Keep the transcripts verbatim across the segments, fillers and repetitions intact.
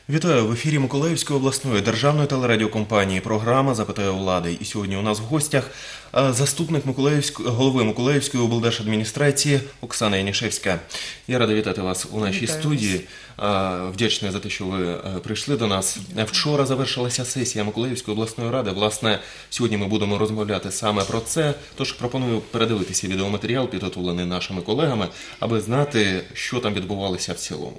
Вітаю! В ефірі Миколаївської обласної державної телерадіокомпанії програма «Запитаю влади». І сьогодні у нас в гостях заступник Миколаївської, голови Миколаївської облдержадміністрації Оксана Янішевська. Я рада вітати вас у нашій Вітаю студії. Вас. Вдячний за те, що ви прийшли до нас. Вчора завершилася сесія Миколаївської обласної ради. Власне, сьогодні ми будемо розмовляти саме про це. Тож пропоную передивитися відеоматеріал, підготовлений нашими колегами, аби знати, що там відбувалося в цілому.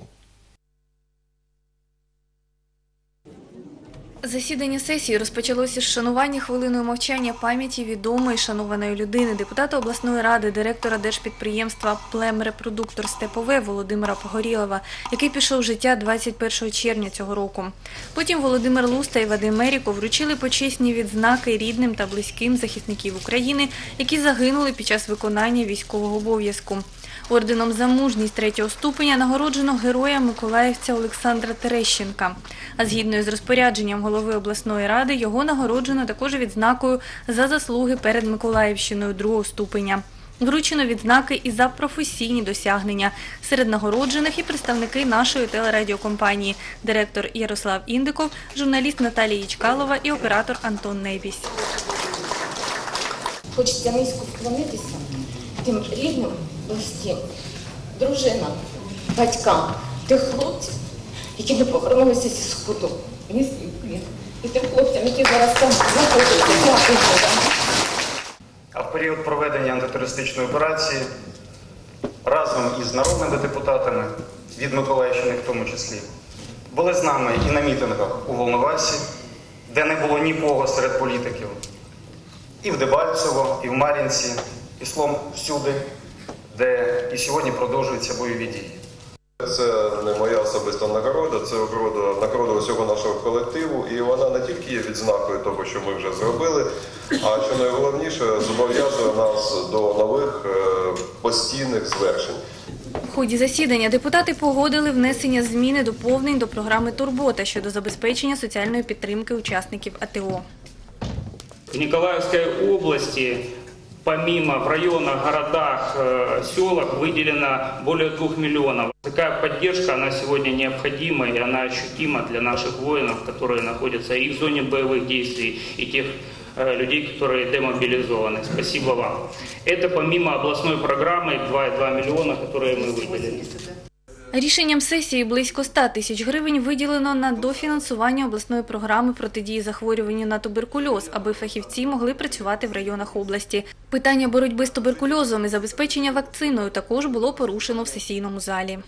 Засідання сесії розпочалося з шанування хвилиною мовчання пам'яті відомої шанованої людини, депутата обласної ради, директора держпідприємства «Племрепродуктор Степове» Володимира Погорєлова, який пішов з життя двадцять першого червня цього року. Потім Володимир Луста і Вадим Меріко вручили почесні відзнаки рідним та близьким захисників України, які загинули під час виконання військового обов'язку. Орденом за мужність третього ступеня нагороджено героя-миколаївця Олександра Терещенка. А згідно з розпорядженням голови обласної ради, його нагороджено також відзнакою за заслуги перед Миколаївщиною другого ступеня. Вручено відзнаки і за професійні досягнення. Серед нагороджених і представники нашої телерадіокомпанії – директор Ярослав Індиков, журналіст Наталія Ячкалова і оператор Антон Небісь. Хочеться низько вклонитися тим рідним, близьким, дружинам, батькам, тих хлопців, які не повернулися зі Сходу, міст Україн. І тим хлопцям, які зараз там знаходяться. Дякую вам. А в період проведення антитерористичної операції разом із народними депутатами, від Миколаївщини в тому числі, були з нами і на мітингах у Волновасі, де не було нікого серед політиків, і в Дебальцево, і в Мар'їнці, і словом всюди, де і сьогодні продовжуються бойові дії. Це не моя особиста нагорода, це нагорода, нагорода усього нашого колективу, і вона не тільки є відзнакою того, що ми вже зробили, а що найголовніше, зобов'язує нас до нових постійних звершень. В ході засідання депутати погодили внесення змін і доповнень до програми «Турбота» щодо забезпечення соціальної підтримки учасників АТО. В Николаевской области, помимо в районах, городах, селах, выделено более двух миллионов. Такая поддержка, она сегодня необходима, и она ощутима для наших воинов, которые находятся и в зоне боевых действий, и тех людей, которые демобилизованы. Спасибо вам. Это помимо областной программы два и два миллиона, которые мы выделили. Рішенням сесії близько ста тисяч гривень виділено на дофінансування обласної програми протидії захворюванню на туберкульоз, аби фахівці могли працювати в районах області. Питання боротьби з туберкульозом і забезпечення вакциною також було порушено в сесійному залі.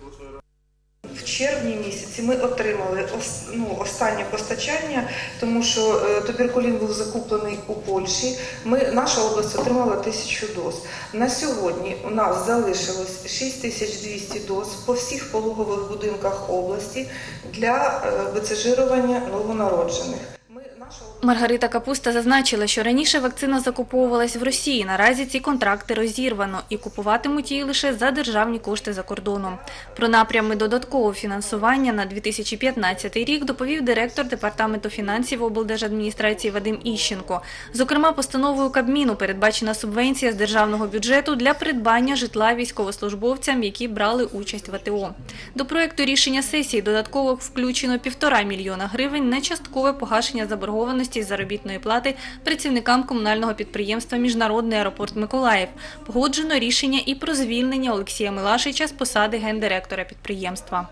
В червні місяці ми отримали ну, останнє постачання, тому що туберкулін був закуплений у Польщі. Ми, наша область отримала тисячу доз. На сьогодні у нас залишилось шість тисяч двісті доз по всіх пологових будинках області для вицежирування новонароджених. Маргарита Капуста зазначила, що раніше вакцина закуповувалась в Росії. Наразі ці контракти розірвано і купуватимуть її лише за державні кошти за кордоном. Про напрями додаткового фінансування на дві тисячі п'ятнадцятий рік доповів директор департаменту фінансів облдержадміністрації Вадим Іщенко. Зокрема, постановою Кабміну передбачена субвенція з державного бюджету для придбання житла військовослужбовцям, які брали участь в АТО. До проєкту рішення сесії додатково включено півтора мільйона гривень на часткове погашення заборгованості з заробітної плати працівникам комунального підприємства «Міжнародний аеропорт Миколаїв». Погоджено рішення і про звільнення Олексія Милашича з посади гендиректора підприємства.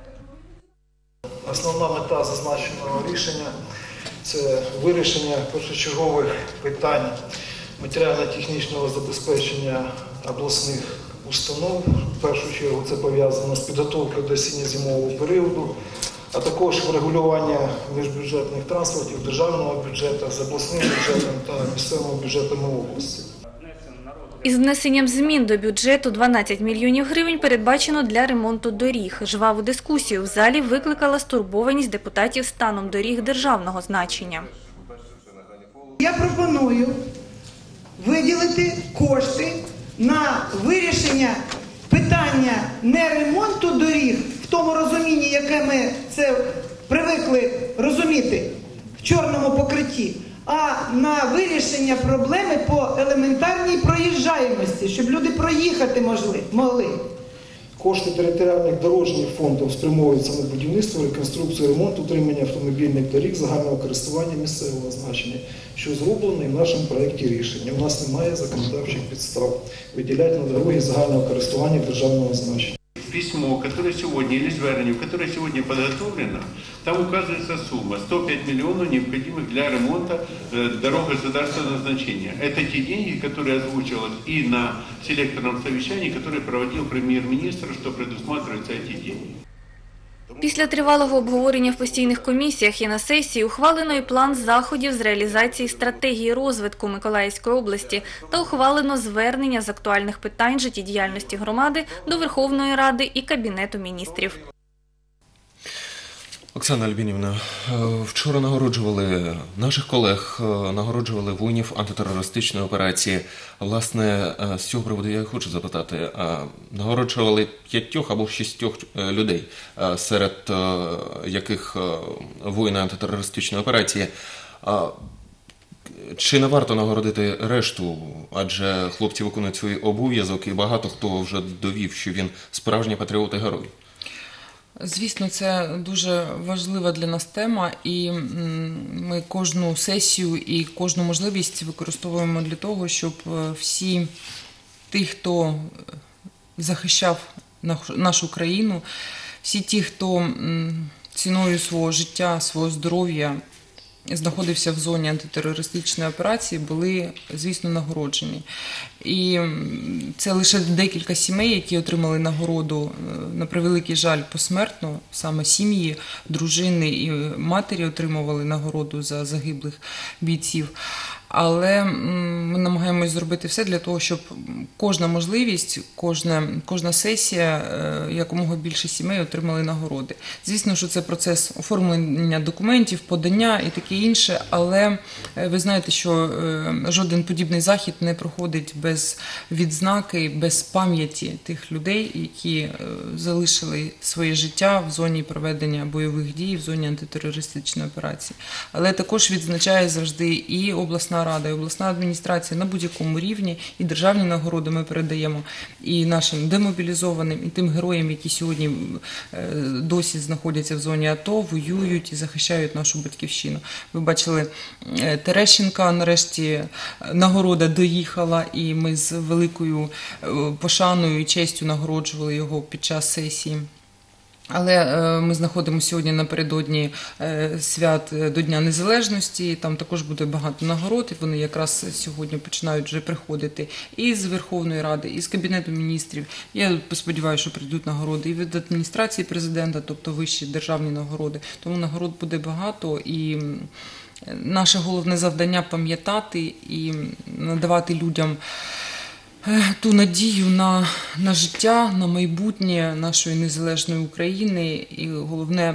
Основна мета зазначеного рішення – це вирішення першочергових питань матеріально-технічного забезпечення обласних установ. В першу чергу це пов'язано з підготовкою до осінньо-зимового періоду, а також врегулювання міжбюджетних трансфертів державного бюджету з обласним бюджетом та місцевими бюджетами області. Із внесенням змін до бюджету дванадцять мільйонів гривень передбачено для ремонту доріг. Жваву дискусію в залі викликала стурбованість депутатів станом доріг державного значення. Я пропоную виділити кошти на вирішення питання не ремонту доріг, в тому розумінні, яке ми це привикли розуміти, в чорному покритті, а на вирішення проблеми по елементарній проїжджаємості, щоб люди проїхати могли. Кошти територіальних дорожніх фондів спрямовуються на будівництво, реконструкцію, ремонт, утримання автомобільних доріг загального користування місцевого значення, що зроблено і в нашому проєкті рішення. У нас немає законодавчих підстав виділяти на дороги загального користування державного значення. Письмо, которое сегодня, или звернение, которое сегодня подготовлено, там указывается сумма сто пять миллионов, необходимых для ремонта дорог государственного значения. Это те деньги, которые озвучивалось и на селекторном совещании, которое проводил премьер-министр, что предусматриваются эти деньги. Після тривалого обговорення в постійних комісіях і на сесії ухвалено і план заходів з реалізації стратегії розвитку Миколаївської області та ухвалено звернення з актуальних питань життєдіяльності громади до Верховної Ради і Кабінету міністрів. Оксана Альбінівна, вчора нагороджували наших колег, нагороджували воїнів антитерористичної операції. Власне, з цього приводу я хочу запитати, нагороджували п'ятьох або шістьох людей, серед яких воїни антитерористичної операції. Чи не варто нагородити решту, адже хлопці виконують свій обов'язок і багато хто вже довів, що він справжній патріот і герой? Звісно, це дуже важлива для нас тема, і ми кожну сесію і кожну можливість використовуємо для того, щоб всі ті, хто захищав нашу країну, всі ті, хто ціною свого життя, свого здоров'я знаходився в зоні антитерористичної операції, були, звісно, нагороджені. І це лише декілька сімей, які отримали нагороду, на превеликий жаль, посмертно. Саме сім'ї, дружини і матері отримували нагороду за загиблих бійців. Але ми намагаємось зробити все для того, щоб кожна можливість, кожна, кожна сесія, якомога більше сімей отримали нагороди. Звісно, що це процес оформлення документів, подання і таке інше, але ви знаєте, що жоден подібний захід не проходить без відзнаки, без пам'яті тих людей, які залишили своє життя в зоні проведення бойових дій, в зоні антитерористичної операції. Але також відзначає завжди і обласна рада, і обласна адміністрація на будь-якому рівні, і державні нагороди ми передаємо і нашим демобілізованим, і тим героям, які сьогодні досі знаходяться в зоні АТО, воюють і захищають нашу батьківщину. Ви бачили, Терещенка, нарешті нагорода доїхала, і ми з великою пошаною і честю нагороджували його під час сесії. Але ми знаходимося сьогодні напередодні свят до Дня Незалежності, там також буде багато нагород, і вони якраз сьогодні починають вже приходити і з Верховної Ради, і з Кабінету міністрів. Я сподіваюся, що прийдуть нагороди і від адміністрації президента, тобто вищі державні нагороди. Тому нагород буде багато, і наше головне завдання – пам'ятати і надавати людям ту надію на, на життя, на майбутнє нашої незалежної України і, головне,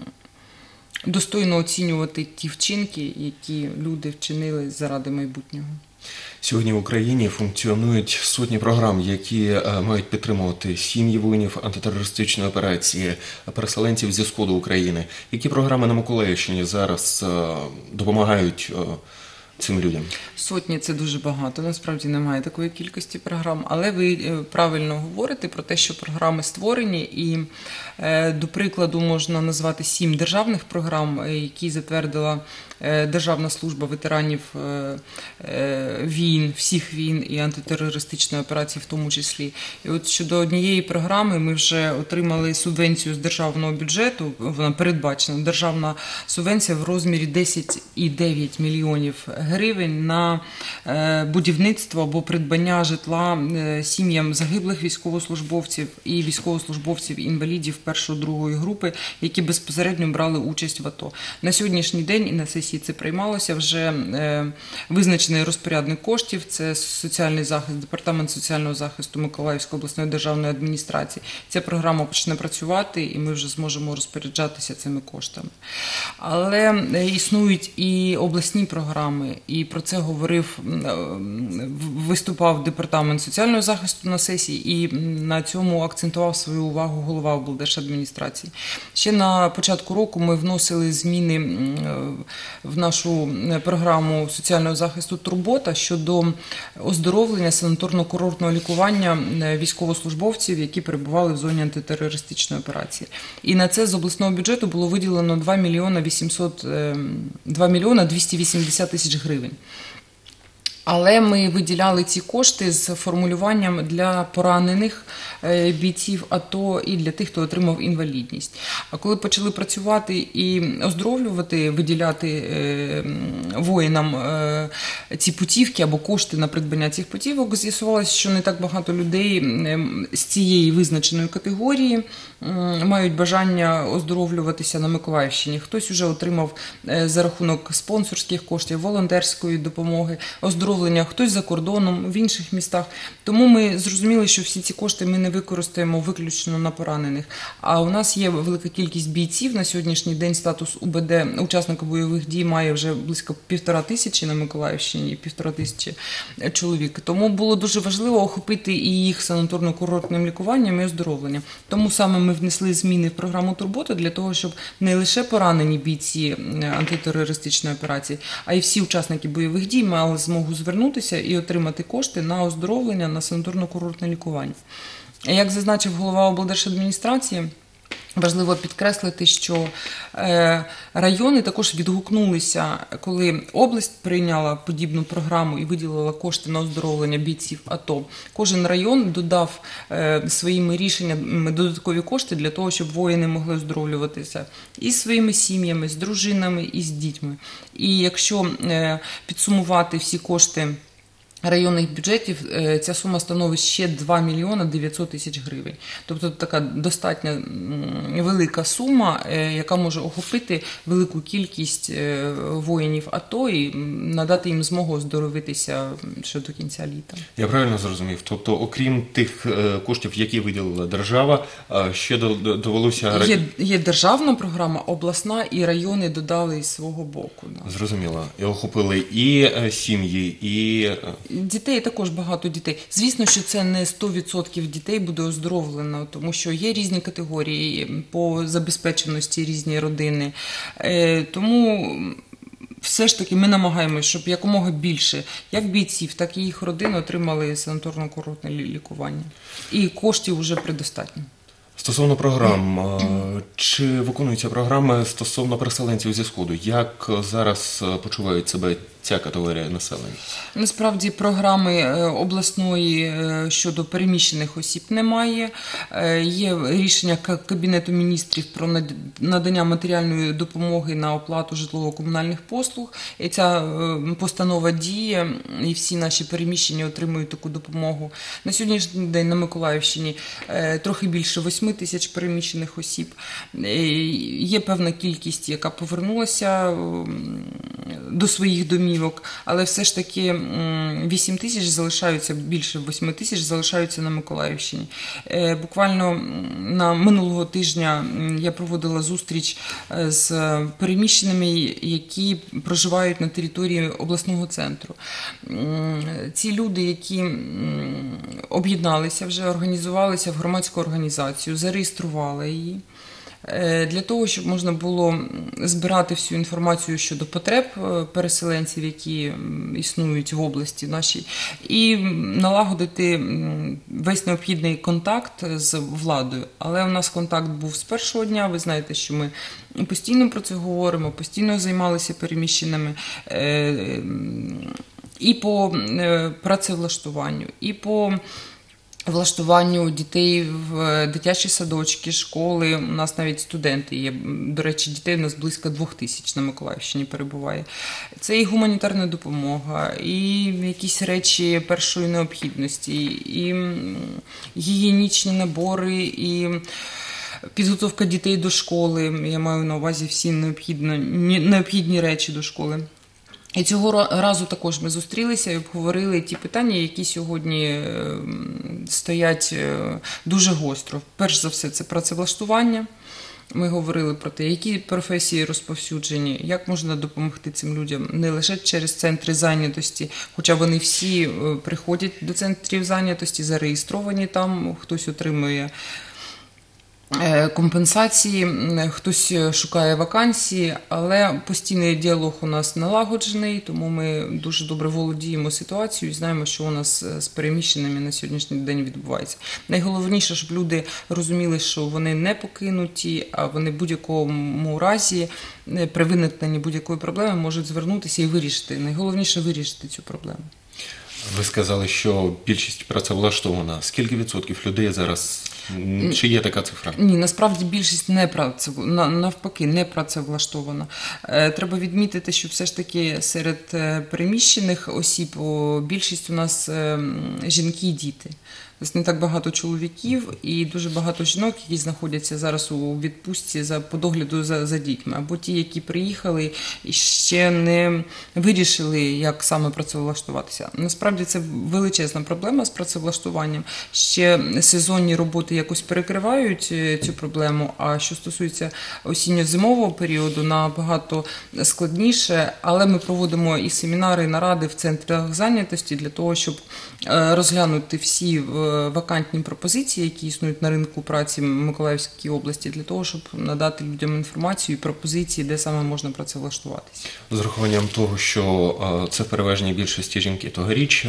достойно оцінювати ті вчинки, які люди вчинили заради майбутнього. Сьогодні в Україні функціонують сотні програм, які мають підтримувати сім'ї воїнів антитерористичної операції, переселенців зі Сходу України. Які програми на Миколаївщині зараз допомагають цим людям? Сотні – це дуже багато, насправді немає такої кількості програм, але ви правильно говорите про те, що програми створені, і до прикладу можна назвати сім державних програм, які затвердила Державна служба ветеранів війн, всіх війн і антитерористичної операції в тому числі. І от щодо однієї програми ми вже отримали субвенцію з державного бюджету, вона передбачена, державна субвенція в розмірі десять цілих дев'ять мільйонів гривень на будівництво або придбання житла сім'ям загиблих військовослужбовців і військовослужбовців-інвалідів першої-другої групи, які безпосередньо брали участь в АТО. На сьогоднішній день і на сесії це приймалося, вже визначений розпорядник коштів, це соціальний захист, департамент соціального захисту Миколаївської обласної державної адміністрації. Ця програма почне працювати, і ми вже зможемо розпоряджатися цими коштами. Але існують і обласні програми, і про це говорив, виступав департамент соціального захисту на сесії, і на цьому акцентував свою увагу голова облдержадміністрації. Ще на початку року ми вносили зміни в нашу програму соціального захисту «Турбота» щодо оздоровлення санаторно-курортного лікування військовослужбовців, які перебували в зоні антитерористичної операції. І на це з обласного бюджету було виділено два мільйони вісімсот, два мільйони двісті вісімдесят тисяч гривень. Але ми виділяли ці кошти з формулюванням для поранених бійців АТО і для тих, хто отримав інвалідність. А коли почали працювати і оздоровлювати, виділяти воїнам ці путівки або кошти на придбання цих путівок, з'ясувалося, що не так багато людей з цієї визначеної категорії мають бажання оздоровлюватися на Миколаївщині. Хтось вже отримав за рахунок спонсорських коштів, волонтерської допомоги, оздоровлення, хтось за кордоном, в інших містах. Тому ми зрозуміли, що всі ці кошти ми не використаємо виключно на поранених. А у нас є велика кількість бійців. На сьогоднішній день статус УБД, учасника бойових дій, має вже близько півтора тисячі на Миколаївщині, півтора тисячі чоловік. Тому було дуже важливо охопити і їх санаторно-курортним лікуванням і оздоровленням. Тому саме ми внесли зміни в програму «Турбота» для того, щоб не лише поранені бійці антитерористичної операції, а й всі учасники бойових дій мали змогу звернутися і отримати кошти на оздоровлення, на санаторно-курортне лікування. Як зазначив голова облдержадміністрації, важливо підкреслити, що райони також відгукнулися, коли область прийняла подібну програму і виділила кошти на оздоровлення бійців АТО. Кожен район додав своїми рішеннями додаткові кошти для того, щоб воїни могли оздоровлюватися і з своїми сім'ями, з дружинами, і з дітьми. І якщо підсумувати всі кошти районних бюджетів, ця сума становить ще два мільйони дев'ятсот тисяч гривень. Тобто така достатньо велика сума, яка може охопити велику кількість воїнів АТО і надати їм змогу оздоровитися ще до кінця літа. Я правильно зрозумів? Тобто, окрім тих коштів, які виділила держава, ще довелося... Є, є державна програма, обласна, і райони додали із свого боку. Да. Зрозуміло. І охопили і сім'ї, і... Дітей, також багато дітей. Звісно, що це не сто відсотків дітей буде оздоровлено, тому що є різні категорії по забезпеченості, різні родини. Тому все ж таки ми намагаємося, щоб якомога більше як бійців, так і їх родин отримали санаторно-курортне лікування. І коштів вже предостатньо. Стосовно програм, чи виконуються програми стосовно переселенців зі Сходу? Як зараз почувають себе ця категорія населення? Насправді програми обласної щодо переміщених осіб немає. Є рішення Кабінету міністрів про надання матеріальної допомоги на оплату житлово-комунальних послуг. І ця постанова діє, і всі наші переміщені отримують таку допомогу. На сьогоднішній день на Миколаївщині трохи більше восьми тисяч переміщених осіб. Є певна кількість, яка повернулася до своїх домівок, але все ж таки вісім тисяч залишаються, більше восьми тисяч залишаються на Миколаївщині. Буквально на минулого тижня я проводила зустріч з переміщеними, які проживають на території обласного центру. Ці люди, які об'єдналися вже, організувалися в громадську організацію, зареєстрували її, для того, щоб можна було збирати всю інформацію щодо потреб переселенців, які існують в області нашій, і налагодити весь необхідний контакт з владою. Але у нас контакт був з першого дня, ви знаєте, що ми постійно про це говоримо, постійно займалися переміщеними і по працевлаштуванню, і по влаштуванню дітей в дитячі садочки, школи. У нас навіть студенти є. До речі, дітей у нас близько двох тисяч на Миколаївщині перебуває. Це і гуманітарна допомога, і якісь речі першої необхідності, і гігієнічні набори, і підготовка дітей до школи. Я маю на увазі всі необхідні, необхідні речі до школи. І цього разу також ми зустрілися і обговорили ті питання, які сьогодні стоять дуже гостро. Перш за все, це працевлаштування. Ми говорили про те, які професії розповсюджені, як можна допомогти цим людям не лише через центри зайнятості, хоча вони всі приходять до центрів зайнятості, зареєстровані там, хтось отримує компенсації, хтось шукає вакансії, але постійний діалог у нас налагоджений, тому ми дуже добре володіємо ситуацією і знаємо, що у нас з переміщеними на сьогоднішній день відбувається. Найголовніше, щоб люди розуміли, що вони не покинуті, а вони в будь-якому разі при виникненні будь-якої проблеми можуть звернутися і вирішити. Найголовніше вирішити цю проблему. Ви сказали, що більшість працевлаштована. Скільки відсотків людей зараз, чи є така цифра? Ні, насправді більшість не працев... навпаки не працевлаштована. Треба відмітити, що все ж таки серед переміщених осіб більшість у нас жінки і діти. Тобто не так багато чоловіків і дуже багато жінок, які знаходяться зараз у відпустці за, по догляду за, за дітьми. Або ті, які приїхали і ще не вирішили, як саме працевлаштуватися. Насправді це величезна проблема з працевлаштуванням. Ще сезонні роботи якось перекривають цю проблему, а що стосується осінньо-зимового періоду, набагато складніше. Але ми проводимо і семінари, і наради в центрах зайнятості для того, щоб розглянути всі вакантні пропозиції, які існують на ринку праці в Миколаївській області, для того, щоб надати людям інформацію і пропозиції, де саме можна працевлаштуватися. З урахуванням того, що це в переважній більшості жінки, тогоріч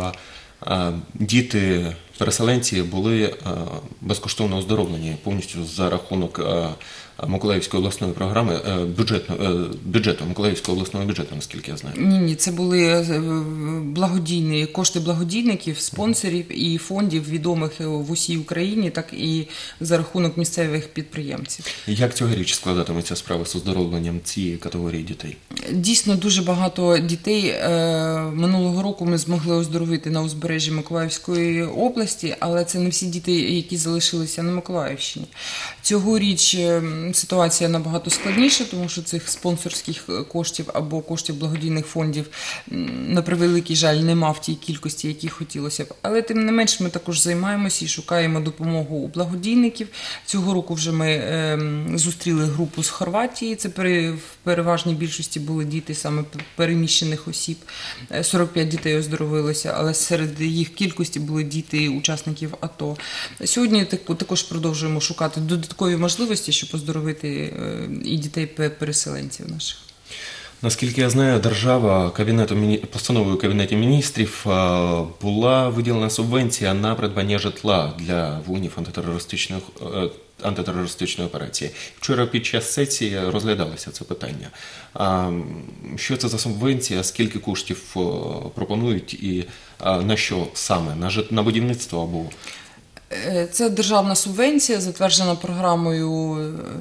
діти, переселенці були безкоштовно оздоровлені повністю за рахунок Миколаївської обласної програми, бюджету, бюджету, Миколаївського обласного бюджету, наскільки я знаю. Ні, ні, це були благодійні, кошти благодійників, спонсорів і фондів відомих в усій Україні, так і за рахунок місцевих підприємців. Як цьогоріч складатиметься справа з оздоровленням цієї категорії дітей? Дійсно, дуже багато дітей минулого року ми змогли оздоровити на узбережжі Миколаївської області, але це не всі діти, які залишилися на Миколаївщині. Цьогоріч ситуація набагато складніша, тому що цих спонсорських коштів або коштів благодійних фондів, на превеликий жаль, нема в тій кількості, які хотілося б. Але тим не менш ми також займаємося і шукаємо допомогу у благодійників. Цього року вже ми е, зустріли групу з Хорватії, це пере, в переважній більшості були діти саме переміщених осіб. сорок п'ять дітей оздоровилося, але серед їх кількості були діти учасників АТО. Сьогодні також продовжуємо шукати додаткові можливості, щоб оздоровити і дітей-переселенців наших. Наскільки я знаю, держава кабінетом, постановою Кабінету міністрів була виділена субвенція на придбання житла для воїнів антитерористичної, антитерористичної операції. Вчора під час сесії розглядалося це питання. Що це за субвенція, скільки коштів пропонують і на що саме? На, жит... на будівництво або... Це державна субвенція, затверджена програмою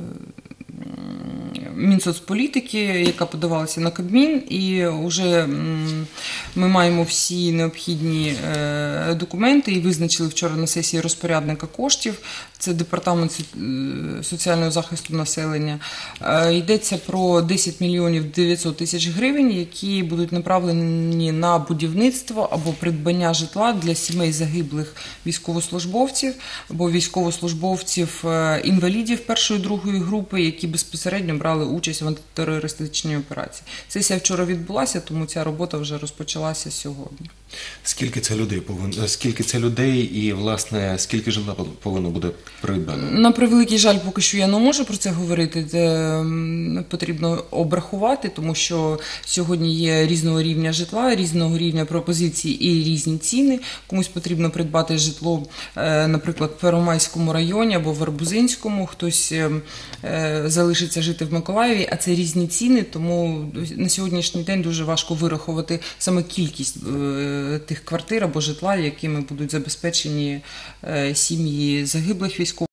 Мінсоцполітики, яка подавалася на Кабмін, і вже ми маємо всі необхідні документи і визначили вчора на сесії розпорядника коштів. Це Департамент соціального захисту населення. Йдеться про десять мільйонів дев'ятсот тисяч гривень, які будуть направлені на будівництво або придбання житла для сімей загиблих військовослужбовців або військовослужбовців-інвалідів першої, другої групи, які безпосередньо брали участь в антитерористичній операції. Сесія вчора відбулася, тому ця робота вже розпочалася сьогодні. Скільки це людей повинно, скільки це людей і, власне, скільки житла повинно буде придбано? На превеликий жаль, поки що я не можу про це говорити, це потрібно обрахувати, тому що сьогодні є різного рівня житла, різного рівня пропозицій і різні ціни. Комусь потрібно придбати житло, наприклад, в Первомайському районі або в Арбузинському, хтось залишиться жити в Миколаєві, а це різні ціни, тому на сьогоднішній день дуже важко вирахувати саме кількість тих квартир або житла, якими будуть забезпечені сім'ї загиблих військових.